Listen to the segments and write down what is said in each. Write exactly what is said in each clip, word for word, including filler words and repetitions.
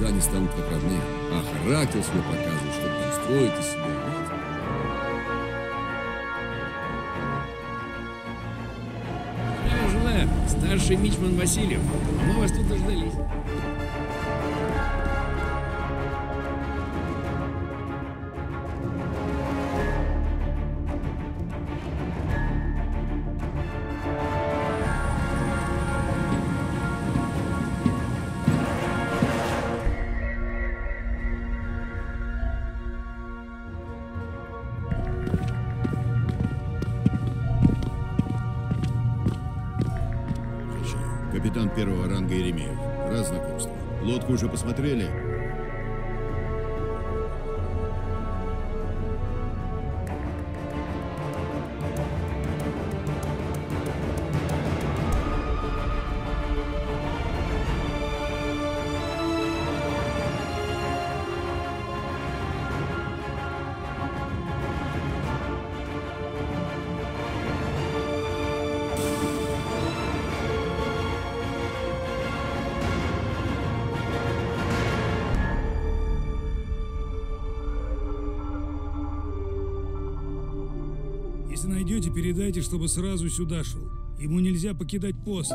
никогда не станут как родные. А характер свой показывают, что там строить из себя. Желаю, желаю. Старший мичман Васильев. Мы вас тут дождались. Капитан первого ранга Еремеев. Рад знакомству. Лодку уже посмотрели? Если найдете, передайте, чтобы сразу сюда шел. Ему нельзя покидать пост.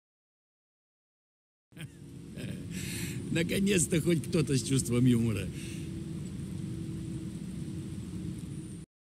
Наконец-то хоть кто-то с чувством юмора.